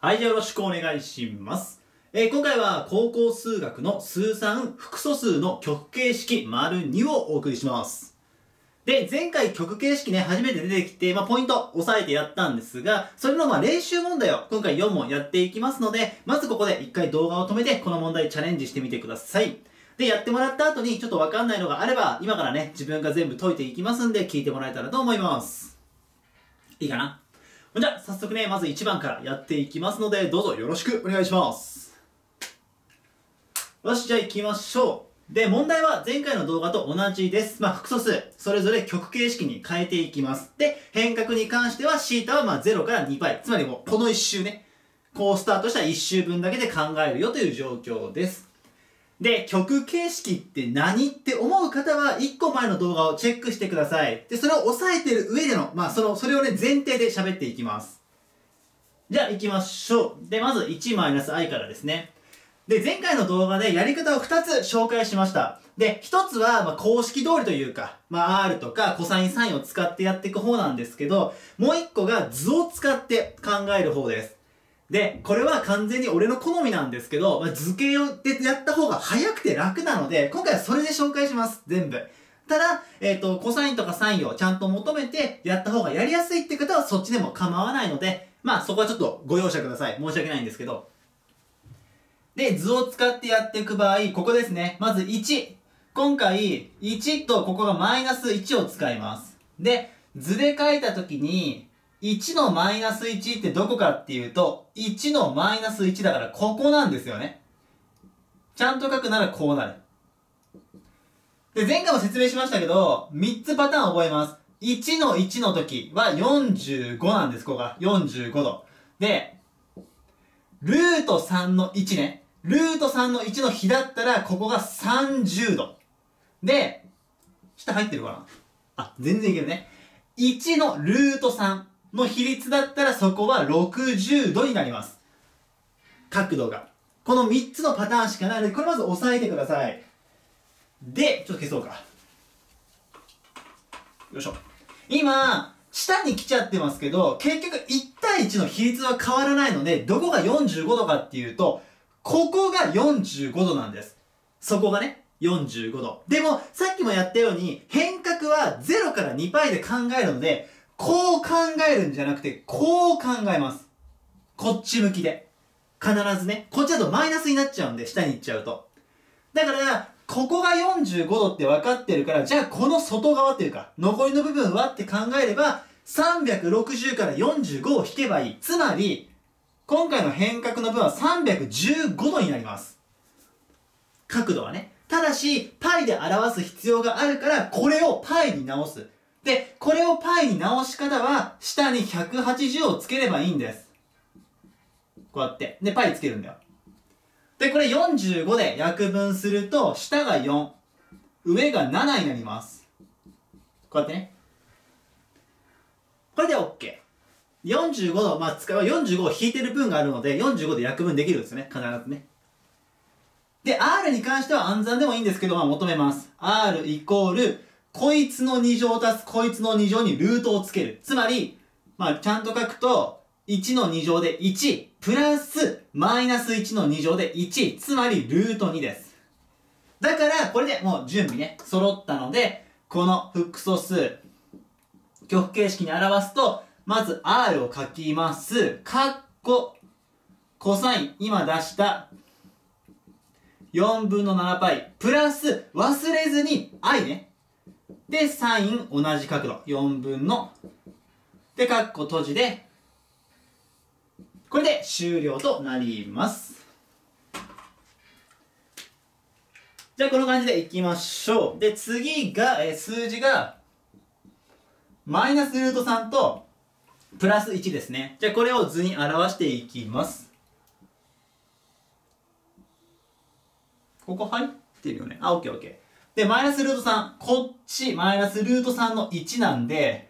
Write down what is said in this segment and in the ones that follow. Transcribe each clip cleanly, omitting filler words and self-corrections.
はい、じゃあよろしくお願いします。今回は高校数学の数3複素数の曲形式 ② をお送りします。で、前回曲形式ね、初めて出てきて、ポイント押さえてやったんですが、それの練習問題を今回4問やっていきますので、まずここで1回動画を止めて、この問題チャレンジしてみてください。で、やってもらった後にちょっとわかんないのがあれば、今からね、自分が全部解いていきますんで、聞いてもらえたらと思います。いいかな？じゃあ、早速ね、まず1番からやっていきますので、どうぞよろしくお願いします。よし、じゃあ行きましょう。で、問題は前回の動画と同じです。複素数、それぞれ曲形式に変えていきます。で、変革に関しては、θ は0から 2π。つまりもう、この1周ね、こうスタートした1周分だけで考えるよという状況です。で、曲形式って何って思う方は、1個前の動画をチェックしてください。で、それを押さえてる上での、それをね、前提で喋っていきます。じゃあ、行きましょう。で、まず 1-i からですね。で、前回の動画でやり方を2つ紹介しました。で、1つは、公式通りというか、R とかコサインサインを使ってやっていく方なんですけど、もう1個が図を使って考える方です。で、これは完全に俺の好みなんですけど、図形でやった方が早くて楽なので、今回はそれで紹介します。全部。ただ、コサインとかサインをちゃんと求めてやった方がやりやすいって方はそっちでも構わないので、そこはちょっとご容赦ください。申し訳ないんですけど。で、図を使ってやっていく場合、ここですね。まず1。今回、1とここがマイナス1を使います。で、図で書いたときに、1のマイナス1ってどこかっていうと、1のマイナス1だからここなんですよね。ちゃんと書くならこうなる。で、前回も説明しましたけど、3つパターン覚えます。1の1の時は45なんです、ここが。45度。で、ルート3の1ね。ルート3の1の比だったら、ここが30度。で、下入ってるかな？全然いけるね。1のルート3の比率だったら、そこは60度になります。角度が。この3つのパターンしかないので、これまず押さえてください。で、ちょっと消そうか。よいしょ。今、下に来ちゃってますけど、結局1対1の比率は変わらないので、どこが45度かっていうと、ここが45度なんです。そこがね、45度。でも、さっきもやったように、変革は0から 2π で考えるので、こう考えるんじゃなくて、こう考えます。こっち向きで。必ずね。こっちだとマイナスになっちゃうんで、下に行っちゃうと。だから、ここが45度って分かってるから、じゃあこの外側っていうか、残りの部分はって考えれば、360から45を引けばいい。つまり、今回の変革の分は315度になります。角度はね。ただし、π で表す必要があるから、これを π に直す。で、これを π に直し方は、下に180をつければいいんです。こうやって。で、π つけるんだよ。で、これ45で約分すると、下が4、上が7になります。こうやってね。これで OK。45度、45を引いてる分があるので、45で約分できるんですね。必ずね。で、R に関しては暗算でもいいんですけど、求めます。R イコール、こいつの2乗足すこいつの2乗にルートをつける。つまり、ちゃんと書くと、1の2乗で1、プラス、マイナス1の2乗で1、つまりルート2です。だから、これでもう準備ね、揃ったので、この複素数、曲形式に表すと、まず R を書きます。カッコ、コサイン、今出した4分の 7π、プラス、忘れずに I ね。で、サイン同じ角度。4分の、で、カッコ閉じで、これで終了となります。じゃあこの感じでいきましょう。で、次が、数字が、マイナスルート3と、プラス1ですね。じゃあこれを図に表していきます。ここ入ってるよね。オッケーオッケー。で、マイナスルート3。こっち、マイナスルート3の1なんで、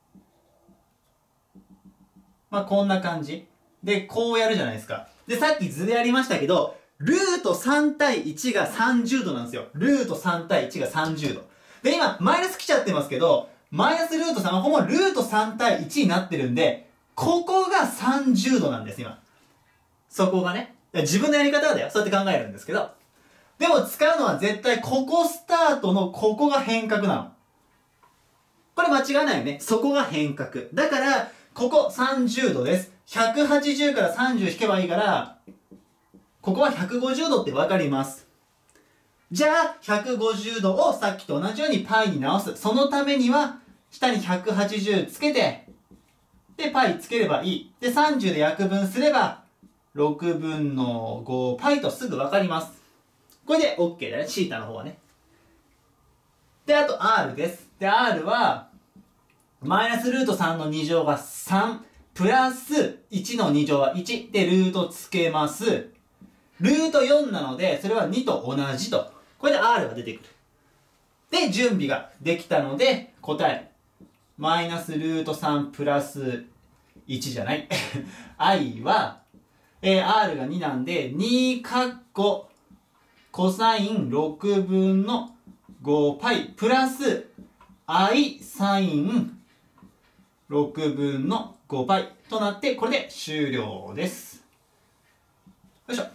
こんな感じ。で、こうやるじゃないですか。で、さっき図でやりましたけど、ルート3対1が30度なんですよ。ルート3対1が30度。で、今、マイナス来ちゃってますけど、マイナスルート3はここもルート3対1になってるんで、ここが30度なんです、今。 そこがね。自分のやり方はだよ。そうやって考えるんですけど。でも使うのは絶対ここスタートのここが変角なの。これ間違いないよね。そこが変角。だから、ここ30度です。180から30引けばいいから、ここは150度ってわかります。じゃあ、150度をさっきと同じように π に直す。そのためには、下に180つけて、で、π つければいい。で、30で約分すれば、6分の 5π とすぐわかります。これで OK だね。θ の方はね。で、あと r です。で、r は、マイナスルート3の2乗が3、プラス1の2乗は1。で、ルートつけます。ルート4なので、それは2と同じと。これで r が出てくる。で、準備ができたので、答え。マイナスルート3プラス1じゃない。i は、r が2なんで、2カッココサイン6分の 5π プラス i サイン6分の 5π となって、これで終了です。よいしょ。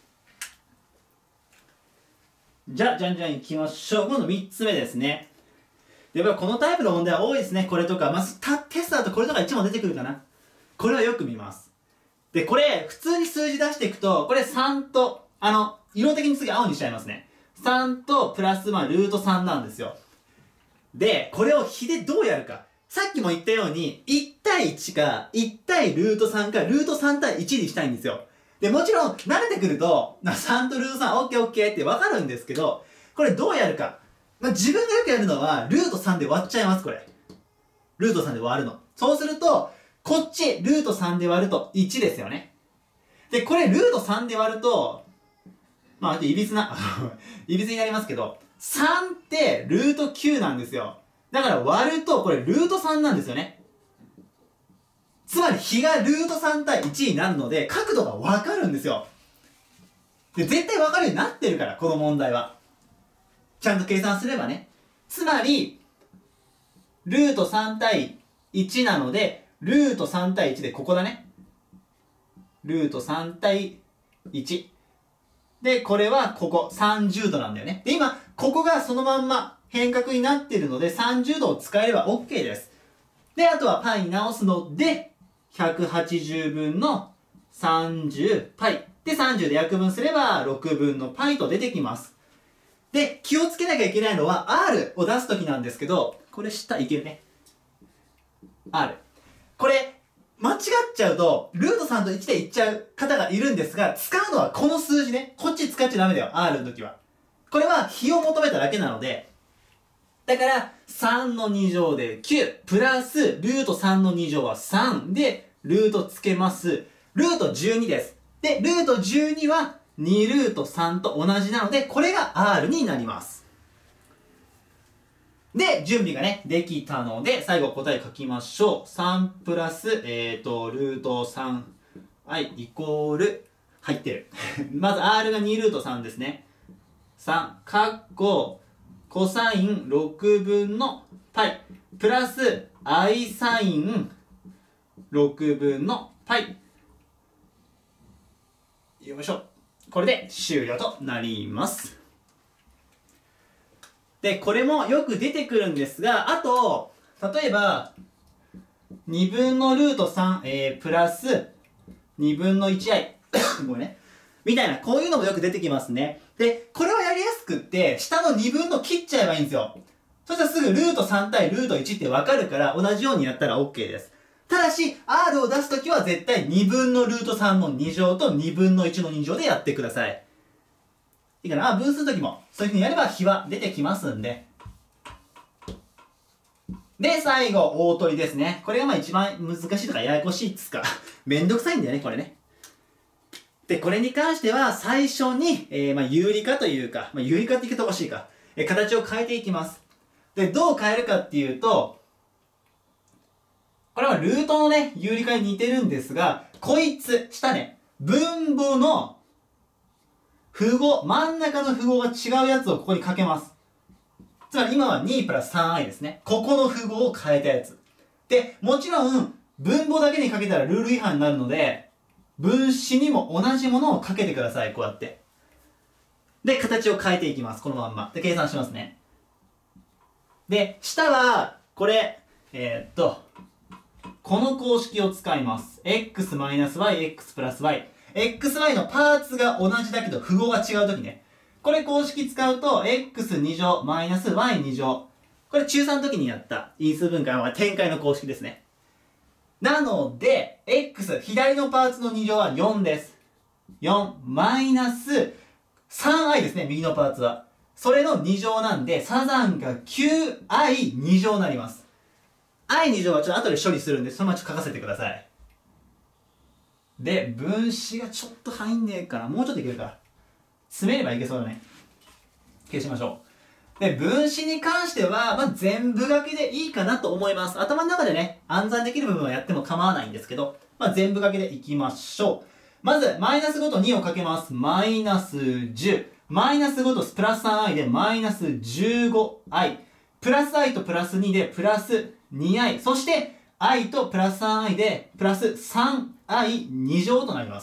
じゃんじゃん行きましょう。今度3つ目ですね。やっぱりこのタイプの問題は多いですね。これとか。まず、テストだとこれとか1問出てくるかな。これはよく見ます。で、これ、普通に数字出していくと、これ3と、色的に次青にしちゃいますね。3とプラス、ルート3なんですよ。で、これを比でどうやるか。さっきも言ったように、1対1か、1対ルート3か、ルート3対1にしたいんですよ。で、もちろん、慣れてくると、3とルート3、オッケーオッケーってわかるんですけど、これどうやるか。自分がよくやるのは、ルート3で割っちゃいます、これ。ルート3で割るの。そうすると、こっち、ルート3で割ると1ですよね。で、これ、ルート3で割ると、いびつになりますけど、3ってルート9なんですよ。だから割ると、これルート3なんですよね。つまり、比がルート3対1になるので、角度がわかるんですよ。で、絶対わかるようになってるから、この問題は。ちゃんと計算すればね。つまり、ルート3対1なので、ルート3対1でここだね。ルート3対1。で、これはここ30度なんだよね。で、今、ここがそのまんま変角になっているので、30度を使えれば OK です。で、あとは π に直すので、180分の 30π。で、30で約分すれば6分の π と出てきます。で、気をつけなきゃいけないのは r を出すときなんですけど、これ下いけるね。r。これ、間違っちゃうと、ルート3と1でいっちゃう方がいるんですが、使うのはこの数字ね。こっち使っちゃダメだよ。r の時は。これは比を求めただけなので、だから、3の2乗で9、プラス、ルート3の2乗は3で、ルートつけます。ルート12です。で、ルート12は2ルート3と同じなので、これが r になります。で、準備がね、できたので、最後答え書きましょう。3プラス、ルート3、はい、イコール、入ってる。まず r が2ルート3ですね。3、カッコ、コサイン6分の π、プラス、i サイン6分の π。よいしょ。これで終了となります。で、これもよく出てくるんですが、あと、例えば、2分のルート3、プラス、2分の 1i ごめんね。みたいな、こういうのもよく出てきますね。で、これはやりやすくって、下の2分の切っちゃえばいいんですよ。そしたらすぐルート3対ルート1ってわかるから、同じようにやったら OK です。ただし、r を出すときは絶対2分のルート3の2乗と2分の1の2乗でやってください。いいかな？分数の時も、そういう風にやれば比は出てきますんで。で、最後、大取りですね。これが一番難しいとかややこしいっつうか、めんどくさいんだよね、これね。で、これに関しては、最初に、有理化というか、有理化って言い方おかしいか、形を変えていきます。で、どう変えるかっていうと、これはルートのね、有理化に似てるんですが、こいつ、下ね、分母の符号、真ん中の符号が違うやつをここにかけます。つまり今は2プラス 3i ですね。ここの符号を変えたやつ。で、もちろん、分母だけにかけたらルール違反になるので、 分子にも同じものをかけてください。こうやって。で、形を変えていきます。このまんま。で、計算しますね。で、下は、これ、この公式を使います。x-y、x プラス y。xy のパーツが同じだけど符号が違うときね。これ公式使うと、x2 乗マイナス y2 乗。これ中3の時にやった因数分解は展開の公式ですね。なので、x、左のパーツの2乗は4です。4、マイナス 3i ですね、右のパーツは。それの2乗なんで、サザンが 9i2 乗になります。i2 乗はちょっと後で処理するんで、そのままちょっと書かせてください。で、分子がちょっと入んねえかな。もうちょっといけるから。詰めればいけそうだね。消しましょう。で、分子に関しては、全部書きでいいかなと思います。頭の中でね、暗算できる部分はやっても構わないんですけど、全部書きでいきましょう。まず、マイナス5と2をかけます。マイナス10。マイナス5とプラス 3i でマイナス 15i。プラス i とプラス2でプラス 2i。そして、i とプラス 3i でプラス 3i2 乗となります。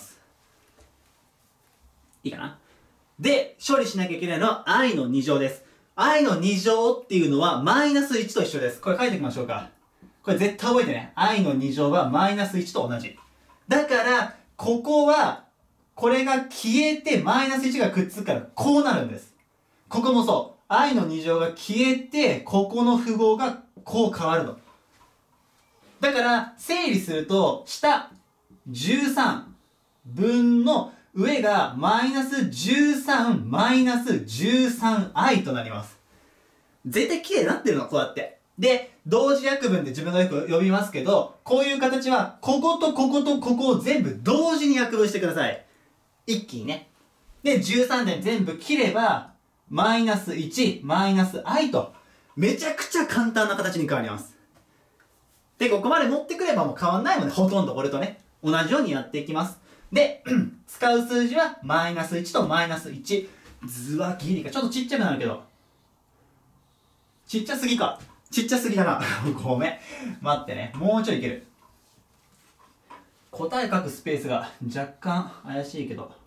いいかな？で、処理しなきゃいけないのは i の2乗です。i の2乗っていうのはマイナス1と一緒です。これ書いておきましょうか。これ絶対覚えてね。i の2乗はマイナス1と同じ。だから、ここは、これが消えてマイナス1がくっつくからこうなるんです。ここもそう。i の2乗が消えて、ここの符号がこう変わるの。だから、整理すると、下13分の上がマイナス13マイナス 13i となります。絶対綺麗になってるの、こうやって。で、同時約分って自分がよく呼びますけど、こういう形は、こことこことここを全部同時に約分してください。一気にね。で、13で全部切れば、マイナス1、マイナス i と、めちゃくちゃ簡単な形に変わります。で、ここまで持ってくればもう変わんないもんね。ほとんどこれとね。同じようにやっていきます。で、使う数字はマイナス1とマイナス1。図はギリか。ちょっとちっちゃくなるけど。ちっちゃすぎか。ちっちゃすぎだな。ごめん。待ってね。もうちょいいける。答え書くスペースが若干怪しいけど。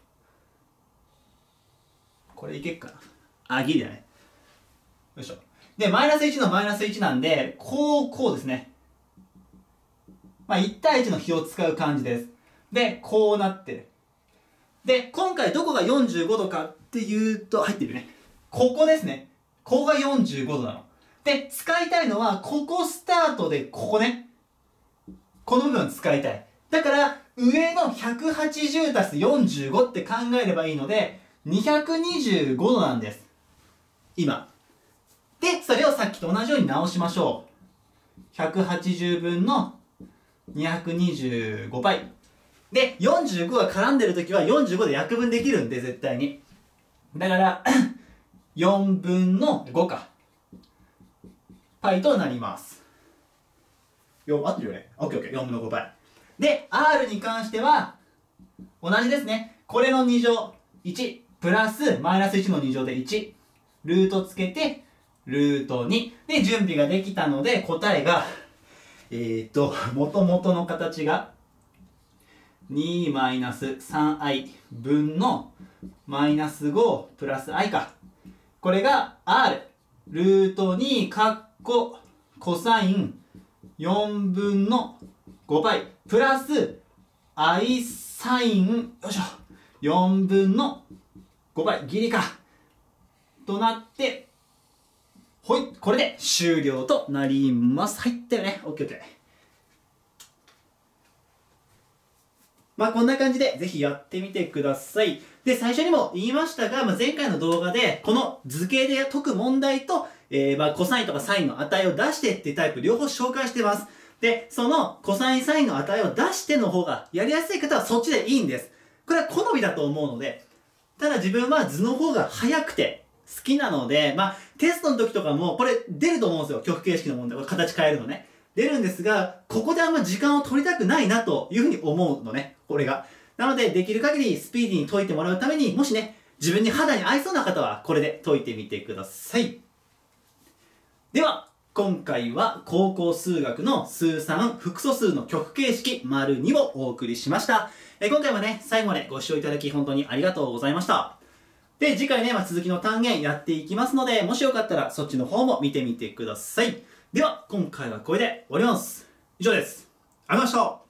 これいけっかな。あ、ギリだね。よいしょ。で、マイナス1のマイナス1なんで、こうですね。1対1の比を使う感じです。で、こうなってる。で、今回どこが45度かっていうと、入ってるね。ここですね。ここが45度なの。で、使いたいのは、ここスタートで、ここね。この部分使いたい。だから、上の180足す45って考えればいいので、225度なんです。今。で、それをさっきと同じように直しましょう。180分の225倍。で、45が絡んでるときは45で約分できるんで、絶対に。だから、4分の5か。パイとなります。合ってるよね。オッケーオッケー。4分の5倍。で、R に関しては、同じですね。これの2乗、1、プラス、マイナス1の2乗で1、ルートつけて、ルート2。で、準備ができたので、答えが、元々の形が、2マイナス 3i 分のマイナス5プラス i か。これが R、ルート2カッココサイン4分の5倍プラス i サインよいしょ4分の5倍ギリかとなってほいこれで終了となります。入ったよね。 OKOK。こんな感じでぜひやってみてください。で、最初にも言いましたが、前回の動画でこの図形で解く問題と、コサインとかサインの値を出してっていうタイプ両方紹介してます。で、そのコサインサインの値を出しての方がやりやすい方はそっちでいいんです。これは好みだと思うので、ただ自分は図の方が早くて好きなので、テストの時とかもこれ出ると思うんですよ。曲形式の問題。これ形変えるのね。出るんですが、ここであんま時間を取りたくないなというふうに思うのね。これが。なので、できる限りスピーディーに解いてもらうために、もしね、自分に肌に合いそうな方はこれで解いてみてください。では、 今回は高校数学の数3複素数の曲形式 ② をお送りしました。今回もね、最後までご視聴いただき本当にありがとうございました。で、次回ね、続きの単元やっていきますので、もしよかったらそっちの方も見てみてください。では、今回はこれで終わります。以上です。ありがとうございました。